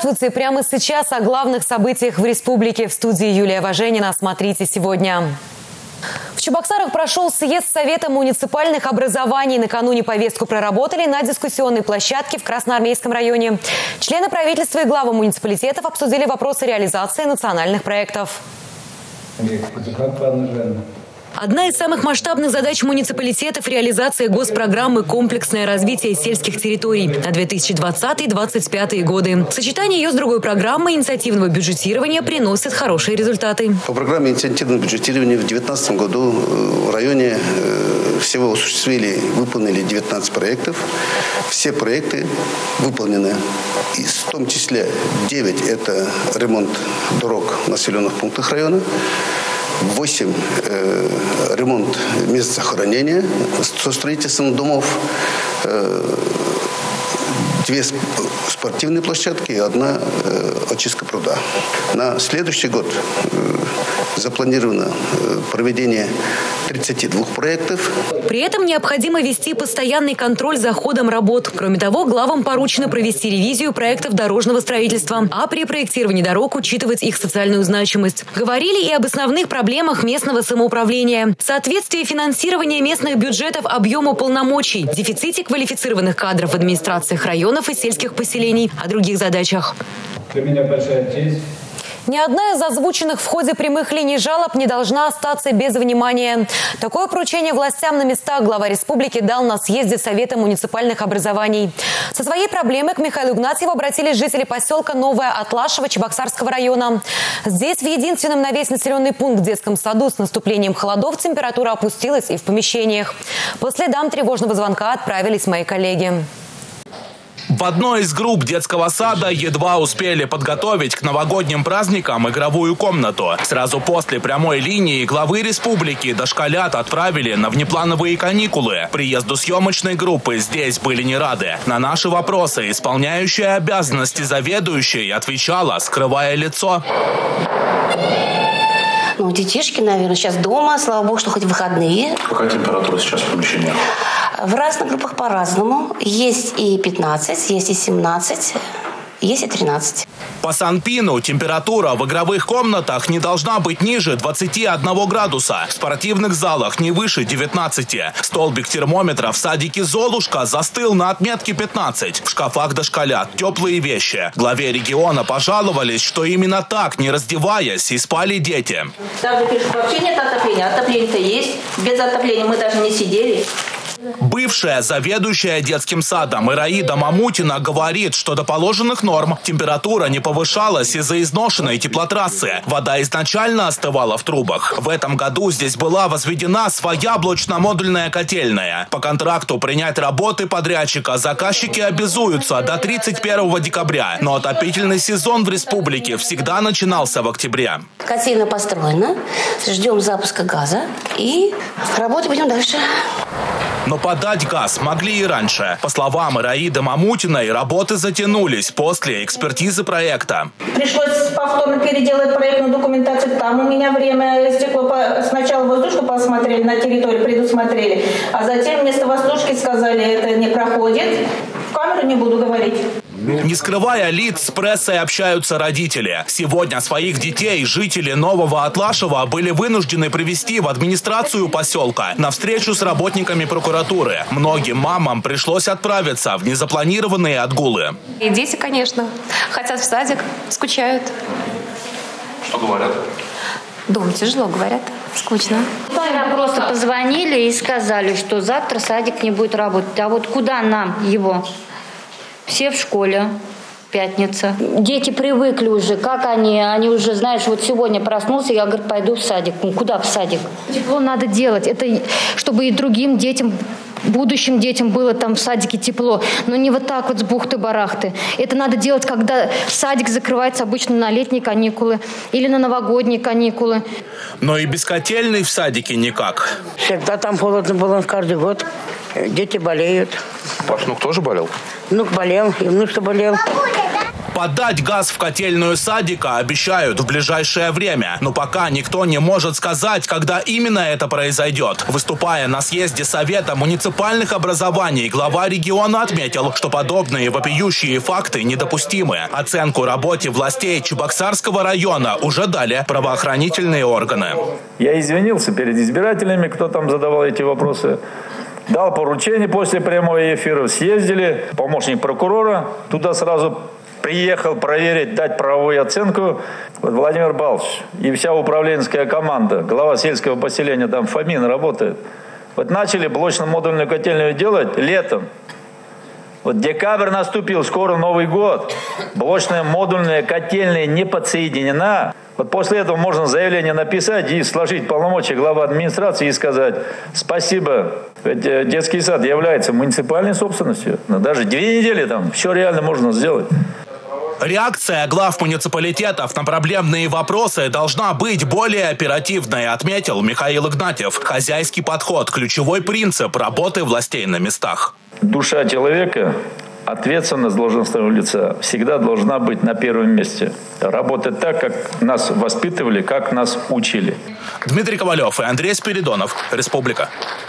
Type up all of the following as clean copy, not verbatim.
Здравствуйте! Прямо сейчас о главных событиях в республике. В студии Юлия Важенина. Смотрите сегодня. В Чебоксарах прошел съезд Совета муниципальных образований. Накануне повестку проработали на дискуссионной площадке в Красноармейском районе. Члены правительства и главы муниципалитетов обсудили вопросы реализации национальных проектов. Одна из самых масштабных задач муниципалитетов – реализация госпрограммы «Комплексное развитие сельских территорий» на 2020-2025 годы. Сочетание ее с другой программой инициативного бюджетирования приносит хорошие результаты. По программе инициативного бюджетирования в 2019 году в районе всего осуществили, выполнили 19 проектов. Все проекты выполнены, в том числе 9 – это ремонт дорог в населенных пунктах района. 8 ремонт мест захоронения со строительством домов, 2 спортивные площадки и 1 очистка пруда. На следующий год запланировано проведение 32 проектов. При этом необходимо вести постоянный контроль за ходом работ. Кроме того, главам поручено провести ревизию проектов дорожного строительства, а при проектировании дорог учитывать их социальную значимость. Говорили и об основных проблемах местного самоуправления. Соответствие финансирования местных бюджетов объему полномочий, дефиците квалифицированных кадров в администрациях районов и сельских поселений, о других задачах. Для меня большая честь. Ни одна из озвученных в ходе прямых линий жалоб не должна остаться без внимания. Такое поручение властям на местах глава республики дал на съезде Совета муниципальных образований. Со своей проблемой к Михаилу Игнатьеву обратились жители поселка Новое Атлашево Чебоксарского района. Здесь, в единственном на весь населенный пункт детском саду, с наступлением холодов температура опустилась и в помещениях. По следам тревожного звонка отправились мои коллеги. В одной из групп детского сада едва успели подготовить к новогодним праздникам игровую комнату. Сразу после прямой линии главы республики дошколят отправили на внеплановые каникулы. Приезду съемочной группы здесь были не рады. На наши вопросы исполняющая обязанности заведующей отвечала, скрывая лицо. Ну, детишки, наверное, сейчас дома. Слава богу, что хоть выходные. Какая температура сейчас в помещении? В разных группах по-разному. Есть и 15, есть и 17, есть и 13. По Санпину температура в игровых комнатах не должна быть ниже 21 градуса. В спортивных залах не выше 19. Столбик термометра в садике «Золушка» застыл на отметке 15. В шкафах дошколят теплые вещи. Главе региона пожаловались, что именно так, не раздеваясь, и спали дети. Также пишут, вообще нет отопления. Отопление-то есть. Без отопления мы даже не сидели. Бывшая заведующая детским садом Ираида Мамутина говорит, что до положенных норм температура не повышалась из-за изношенной теплотрассы. Вода изначально остывала в трубах. В этом году здесь была возведена своя блочно-модульная котельная. По контракту принять работы подрядчика заказчики обязуются до 31 декабря. Но отопительный сезон в республике всегда начинался в октябре. Котельная построена, ждем запуска газа и работать будем дальше. Но подать газ могли и раньше. По словам Ираиды Мамутиной, работы затянулись после экспертизы проекта. Пришлось повторно переделать проектную документацию. Там у меня время стекло. Сначала воздушку посмотрели, на территории предусмотрели, а затем вместо воздушки сказали, это не проходит. В камеру не буду говорить. Не скрывая лиц, с прессой общаются родители. Сегодня своих детей жители Нового Атлашева были вынуждены привести в администрацию поселка на встречу с работниками прокуратуры. Многим мамам пришлось отправиться в незапланированные отгулы. И дети, конечно, хотят в садик, скучают. Что говорят? Дома тяжело, говорят, скучно. Вчера просто позвонили и сказали, что завтра садик не будет работать. А вот куда нам его? Все в школе. Пятница. Дети привыкли уже. Как они? Они уже, знаешь, вот сегодня проснулся, я, говорю, пойду в садик. Ну, куда в садик? Тепло надо делать. Это чтобы и другим детям, будущим детям было там в садике тепло. Но не вот так вот с бухты-барахты. Это надо делать, когда садик закрывается обычно на летние каникулы или на новогодние каникулы. Но и без котельной в садике никак. Всегда там холодно было каждый год. Дети болеют. Ваш внук тоже болел? Внук болел, и внук болел. Подать газ в котельную садика обещают в ближайшее время. Но пока никто не может сказать, когда именно это произойдет. Выступая на съезде Совета муниципальных образований, глава региона отметил, что подобные вопиющие факты недопустимы. Оценку работе властей Чебоксарского района уже дали правоохранительные органы. Я извинился перед избирателями, кто там задавал эти вопросы. Дал поручение после прямого эфира. Съездили, помощник прокурора туда сразу приехал проверить, дать правовую оценку. Вот Владимир Павлович и вся управленческая команда, глава сельского поселения, там Фомин работает. Вот начали блочно-модульную котельную делать летом. Вот декабрь наступил, скоро Новый год. Блочная модульная котельная не подсоединена. Вот после этого можно заявление написать и сложить полномочия главы администрации и сказать: спасибо, ведь детский сад является муниципальной собственностью. Но даже 2 недели там все реально можно сделать. Реакция глав муниципалитетов на проблемные вопросы должна быть более оперативной, отметил Михаил Игнатьев. Хозяйский подход – ключевой принцип работы властей на местах. Душа человека, ответственность должностного лица всегда должна быть на первом месте. Работать так, как нас воспитывали, как нас учили. Дмитрий Ковалев и Андрей Спиридонов. Республика.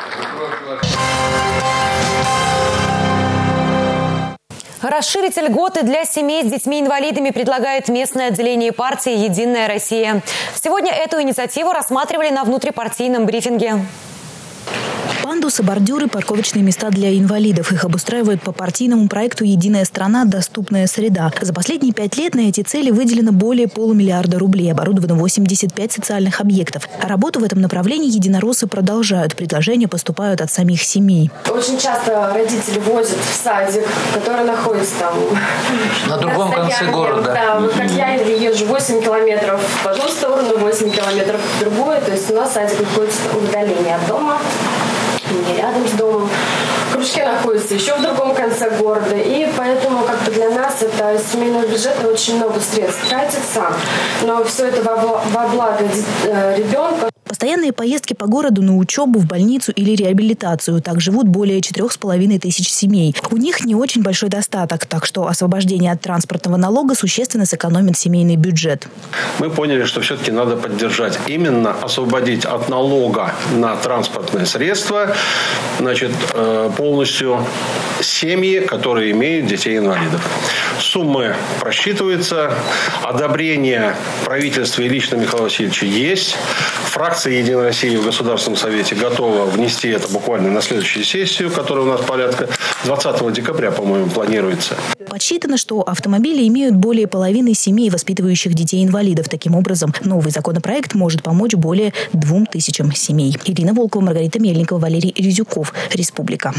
Расширить льготы для семей с детьми-инвалидами предлагает местное отделение партии «Единая Россия». Сегодня эту инициативу рассматривали на внутрипартийном брифинге. Пандусы, бордюры, парковочные места для инвалидов. Их обустраивают по партийному проекту «Единая страна. Доступная среда». За последние 5 лет на эти цели выделено более $500 миллиарда рублей. Оборудовано 85 социальных объектов. А работу в этом направлении единороссы продолжают. Предложения поступают от самих семей. Очень часто родители возят в садик, который находится там на другом конце города. Да, вот как я езжу 8 километров в одну сторону, 8 километров в другую. То есть у нас садик находится в удалении от дома. Не рядом с домом. Кружки находятся еще в другом конце города. И поэтому для нас это из семейного бюджета очень много средств тратится. Но все это во благо ребенка. Постоянные поездки по городу на учебу, в больницу или реабилитацию. Так живут более 4500 семей. У них не очень большой достаток, так что освобождение от транспортного налога существенно сэкономит семейный бюджет. Мы поняли, что все-таки надо поддержать. Именно освободить от налога на транспортные средства, полностью семьи, которые имеют детей-инвалидов. Суммы просчитываются. Одобрение правительства и лично Михаила Васильевича есть. Фракция «Единая Россия» в Государственном Совете готова внести это буквально на следующую сессию, которая у нас порядка 20 декабря, по-моему, планируется. Подсчитано, что автомобили имеют более половины семей, воспитывающих детей-инвалидов. Таким образом, новый законопроект может помочь более 2000 семей. Ирина Волкова, Маргарита Мельникова, Валерий Резюков. Республика.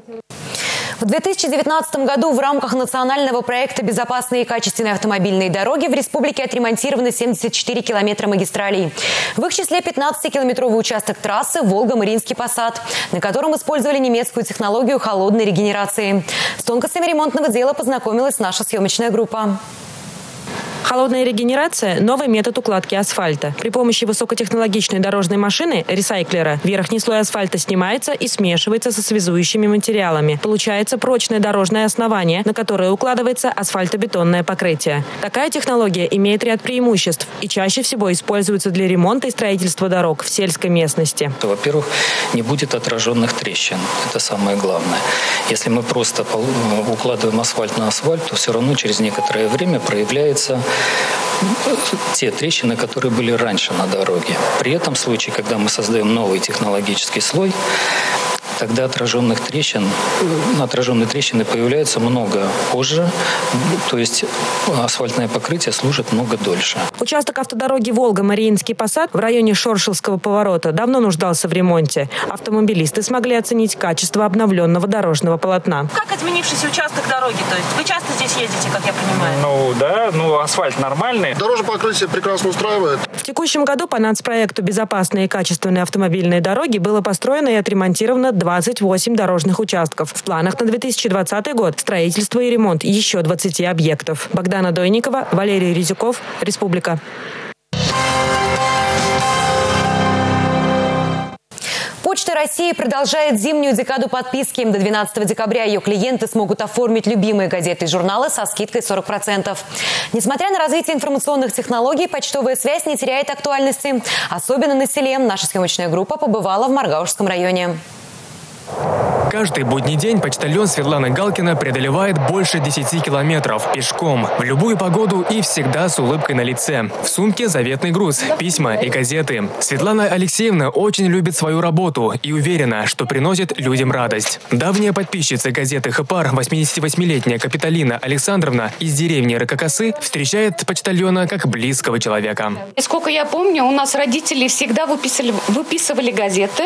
В 2019 году в рамках национального проекта «Безопасные и качественные автомобильные дороги» в республике отремонтированы 74 километра магистралей. В их числе 15-километровый участок трассы Волга-Мариинский Посад, на котором использовали немецкую технологию холодной регенерации. С тонкостями ремонтного дела познакомилась наша съемочная группа. Холодная регенерация – новый метод укладки асфальта. При помощи высокотехнологичной дорожной машины – ресайклера верхний слой асфальта снимается и смешивается со связующими материалами. Получается прочное дорожное основание, на которое укладывается асфальтобетонное покрытие. Такая технология имеет ряд преимуществ и чаще всего используется для ремонта и строительства дорог в сельской местности. Во-первых, не будет отраженных трещин. Это самое главное. Если мы просто укладываем асфальт на асфальт, то все равно через некоторое время проявляется те трещины, которые были раньше на дороге. При этом случае, когда мы создаем новый технологический слой, тогда отраженные трещины появляются много позже, то есть асфальтное покрытие служит много дольше. Участок автодороги Волга-Мариинский Посад в районе Шоршилского поворота давно нуждался в ремонте. Автомобилисты смогли оценить качество обновленного дорожного полотна. Как изменившийся участок дороги? То есть вы часто здесь ездите, как я понимаю? Асфальт нормальный. Дорожное покрытие прекрасно устраивает. В текущем году по нацпроекту «Безопасные и качественные автомобильные дороги» было построено и отремонтировано 28 дорожных участков. В планах на 2020 год строительство и ремонт еще 20 объектов. Богдана Дойникова, Валерий Резюков, Республика. Почта России продолжает зимнюю декаду подписки. До 12 декабря ее клиенты смогут оформить любимые газеты и журналы со скидкой 40%. Несмотря на развитие информационных технологий, почтовая связь не теряет актуальности. Особенно на селе. Наша съемочная группа побывала в Маргаушском районе. Каждый будний день почтальон Светлана Галкина преодолевает больше 10 километров пешком. В любую погоду и всегда с улыбкой на лице. В сумке заветный груз, письма и газеты. Светлана Алексеевна очень любит свою работу и уверена, что приносит людям радость. Давняя подписчица газеты «Хапар», 88-летняя Капиталина Александровна из деревни Ракокосы, встречает почтальона как близкого человека. Сколько я помню, у нас родители всегда выписывали газеты.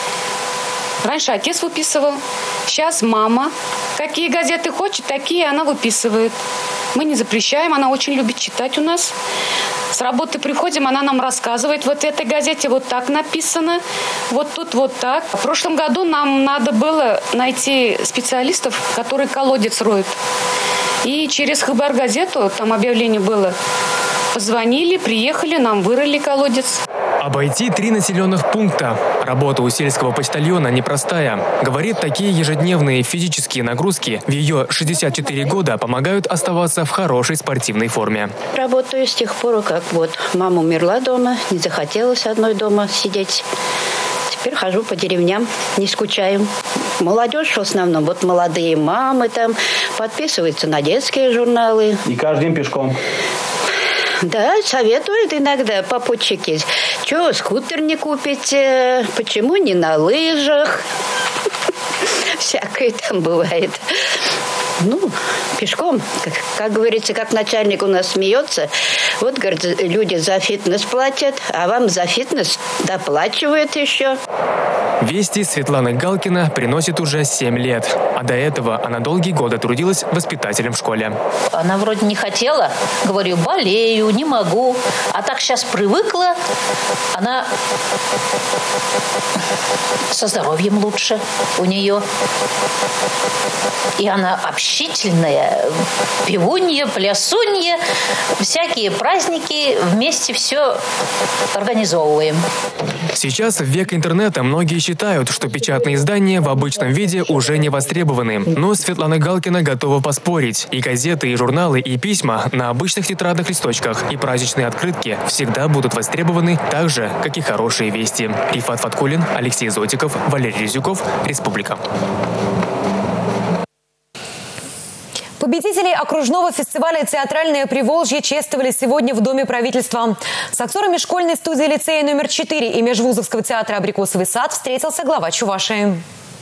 Раньше отец выписывал, сейчас мама. Какие газеты хочет, такие она выписывает. Мы не запрещаем, она очень любит читать у нас. С работы приходим, она нам рассказывает, вот в этой газете вот так написано, вот тут вот так. В прошлом году нам надо было найти специалистов, которые колодец роют. И через Хабар газету, там объявление было, позвонили, приехали, нам вырыли колодец. Обойти 3 населенных пункта. Работа у сельского почтальона непростая. Говорит, такие ежедневные физические нагрузки в ее 64 года помогают оставаться в хорошей спортивной форме. Работаю с тех пор, как вот мама умерла дома, не захотелось одной дома сидеть. Теперь хожу по деревням, не скучаю. Молодежь в основном, вот молодые мамы там подписываются на детские журналы. И каждый день пешком? Да, советуют иногда попутчики. Чего, скутер не купить? Почему не на лыжах? Всякое там бывает. Ну, пешком, как говорится, как начальник у нас смеется. Вот, говорит, люди за фитнес платят, а вам за фитнес доплачивают еще. Вести Светланы Галкина приносит уже 7 лет. А до этого она долгие годы трудилась воспитателем в школе. Она вроде не хотела. Говорю, болею, не могу. А так сейчас привыкла. Она со здоровьем лучше у нее. И она общительная, певунья, плясунья. Всякие праздники вместе все организовываем. Сейчас в век интернета многие считают, что печатные издания в обычном виде уже не востребованы. Но Светлана Галкина готова поспорить. И газеты, и журналы, и письма на обычных тетрадных листочках, и праздничные открытки всегда будут востребованы так же, как и хорошие вести. Рифат Фаткулин, Алексей Зотиков, Валерий Резюков, Республика. Победителей окружного фестиваля «Театральное Приволжье» чествовали сегодня в Доме правительства. С актерами школьной студии лицея номер 4 и Межвузовского театра «Абрикосовый сад» встретился глава Чувашии.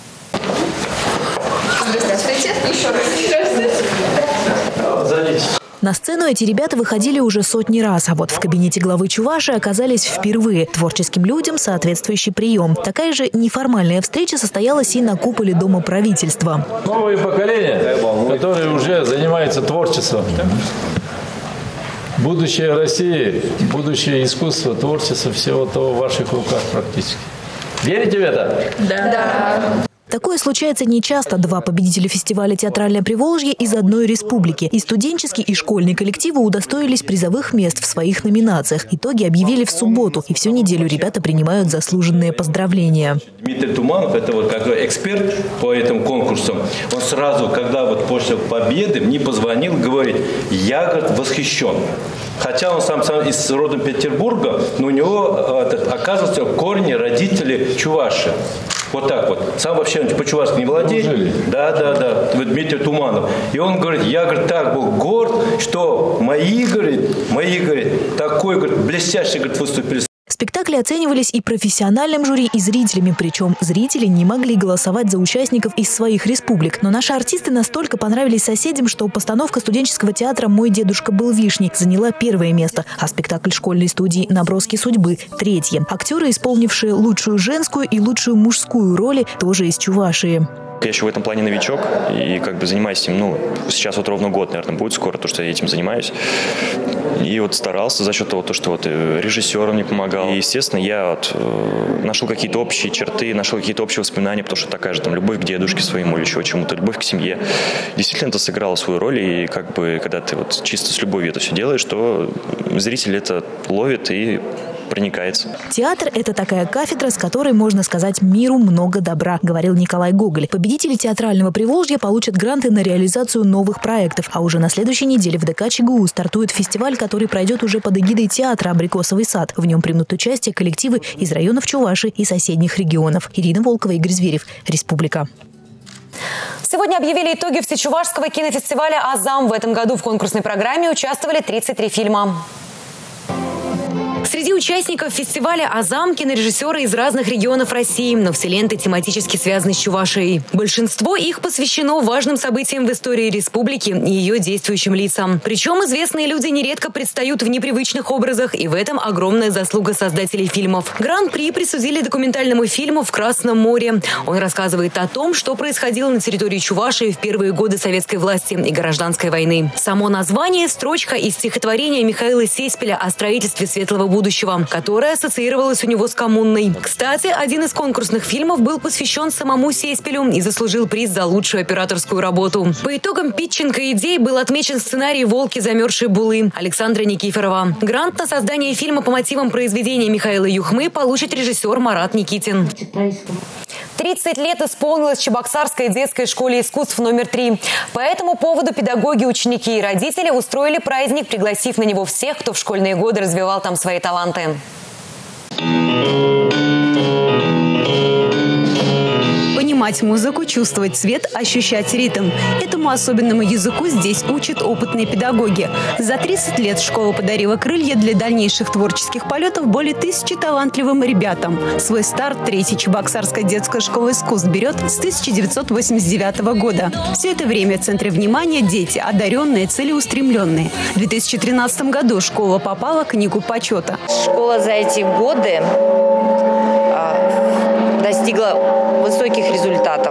Здравствуйте. Еще раз. Здравствуйте. На сцену эти ребята выходили уже сотни раз, а вот в кабинете главы Чувашии оказались впервые. Творческим людям соответствующий прием. Такая же неформальная встреча состоялась и на куполе Дома правительства. Новые поколения, которые уже занимаются творчеством. Будущее России, будущее искусства, творчество, все вот в ваших руках практически. Верите в это? Да. Такое случается нечасто. 2 победителя фестиваля «Театральное Приволжье» из одной республики. И студенческий, и школьный коллективы удостоились призовых мест в своих номинациях. Итоги объявили в субботу. И всю неделю ребята принимают заслуженные поздравления. Дмитрий Туманов, это вот как эксперт по этому конкурсу, он сразу, когда вот после победы, мне позвонил, говорит, я, говорит, восхищен. Хотя он сам из родом Петербурга, но у него, оказывается, корни родители чуваши. Вот так вот. Сам вообще по-чувашски не владеет. Да. Дмитрий Туманов. И он говорит, я, говорит, так был горд, что мои, говорит, такой, говорит, блестящий, говорит, выступили. Спектакли оценивались и профессиональным жюри, и зрителями. Причем зрители не могли голосовать за участников из своих республик. Но наши артисты настолько понравились соседям, что постановка студенческого театра «Мой дедушка был вишней» заняла 1 место, а спектакль школьной студии «Наброски судьбы» – 3. Актеры, исполнившие лучшую женскую и лучшую мужскую роли, тоже из Чувашии. Я еще в этом плане новичок и занимаюсь этим, сейчас вот ровно год, наверное, будет скоро, то, что я этим занимаюсь. И вот старался за счет того, что режиссер мне помогал. И, естественно, я нашел какие-то общие черты, нашел какие-то общие воспоминания, потому что такая же любовь к дедушке своему или еще чему-то, любовь к семье. Действительно, это сыграло свою роль, и когда ты чисто с любовью это все делаешь, то зритель это ловит и проникается. Театр – это такая кафедра, с которой можно сказать миру много добра, говорил Николай Гоголь. Победители театрального Приволжья получат гранты на реализацию новых проектов. А уже на следующей неделе в ДК ЧГУ стартует фестиваль, который пройдет уже под эгидой театра «Абрикосовый сад». В нем примут участие коллективы из районов Чувашии и соседних регионов. Ирина Волкова, Игорь Зверев, Республика. Сегодня объявили итоги Всечувашского кинофестиваля «Азам». В этом году в конкурсной программе участвовали 33 фильма. Среди участников фестиваля «Азам» кинорежиссеры из разных регионов России, но все ленты тематически связаны с Чувашией. Большинство их посвящено важным событиям в истории республики и ее действующим лицам. Причем известные люди нередко предстают в непривычных образах, и в этом огромная заслуга создателей фильмов. Гран-при присудили документальному фильму «В Красном море». Он рассказывает о том, что происходило на территории Чувашии в первые годы советской власти и гражданской войны. Само название – строчка из стихотворения Михаила Сеспеля о строительстве светлого будущего, которое ассоциировалось у него с коммуной. Кстати, один из конкурсных фильмов был посвящен самому Сеспелю и заслужил приз за лучшую операторскую работу. По итогам питчинга идей был отмечен сценарий «Волки замерзшей булы» Александра Никифорова. Грант на создание фильма по мотивам произведения Михаила Юхмы получит режиссер Марат Никитин. 30 лет исполнилось Чебоксарской детской школе искусств номер 3. По этому поводу педагоги, ученики и родители устроили праздник, пригласив на него всех, кто в школьные годы развивал там свои таланты. Понимать музыку, чувствовать цвет, ощущать ритм. Этому особенному языку здесь учат опытные педагоги. За 30 лет школа подарила крылья для дальнейших творческих полетов более 1000 талантливым ребятам. Свой старт третья Чебоксарская детская школа искусств берет с 1989 года. Все это время в центре внимания дети, одаренные, целеустремленные. В 2013 году школа попала в книгу почета. Школа за эти годы достигла высоких результатов.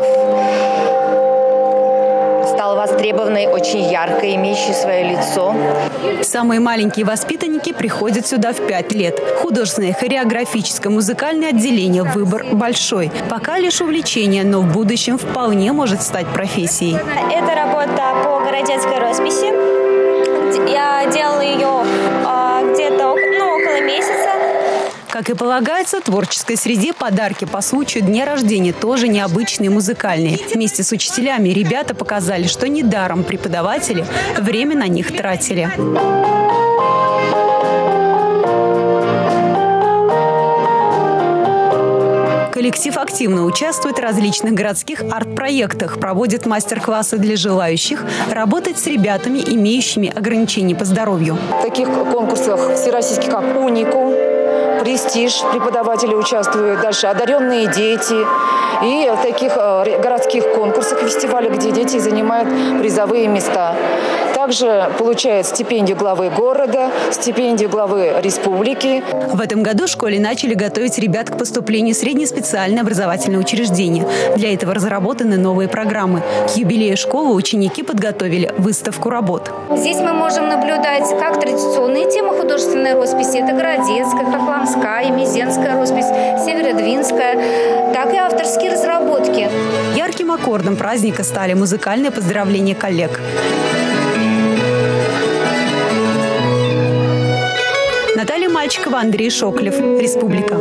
Стала востребованной, очень яркой, имеющей свое лицо. Самые маленькие воспитанники приходят сюда в 5 лет. Художественное, хореографическое, музыкальное отделение. Выбор большой. Пока лишь увлечение, но в будущем вполне может стать профессией. Это работа по городецкой росписи. Я делала ее где-то около месяца. Как и полагается, творческой среде подарки по случаю дня рождения тоже необычные, музыкальные. Вместе с учителями ребята показали, что недаром преподаватели время на них тратили. Коллектив активно участвует в различных городских арт-проектах, проводит мастер-классы для желающих, работает с ребятами, имеющими ограничения по здоровью. В таких конкурсах всероссийских, как «Уникум», «Престиж», преподаватели участвуют, дальше «Одаренные дети». И в таких городских конкурсах и фестивалях, где дети занимают призовые места. Также получают стипендию главы города, стипендию главы республики. В этом году в школе начали готовить ребят к поступлению в среднеспециальное образовательное учреждение. Для этого разработаны новые программы. К юбилею школы ученики подготовили выставку работ. Здесь мы можем наблюдать как традиционные темы художественной росписи. Это городецкая, хохломская, мезенская роспись, северодвинская, так и авторские разработки. Ярким аккордом праздника стали музыкальные поздравления коллег. Наталья Мальчикова, Андрей Шоклев, Республика.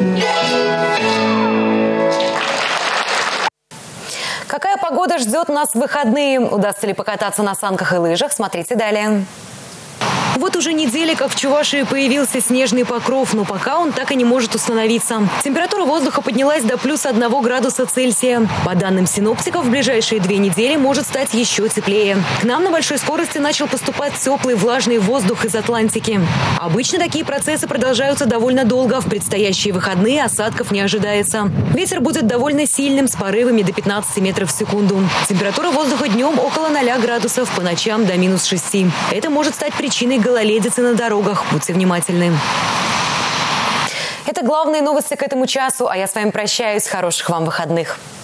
Какая погода ждет нас в выходные? Удастся ли покататься на санках и лыжах? Смотрите далее. Вот уже неделя, как в Чувашии появился снежный покров, но пока он так и не может установиться. Температура воздуха поднялась до плюс 1 градуса Цельсия. По данным синоптиков, в ближайшие 2 недели может стать еще теплее. К нам на большой скорости начал поступать теплый влажный воздух из Атлантики. Обычно такие процессы продолжаются довольно долго. В предстоящие выходные осадков не ожидается. Ветер будет довольно сильным, с порывами до 15 метров в секунду. Температура воздуха днем около 0 градусов, по ночам до -6. Это может стать причиной гололедицы на дорогах. Будьте внимательны. Это главные новости к этому часу, а я с вами прощаюсь. Хороших вам выходных.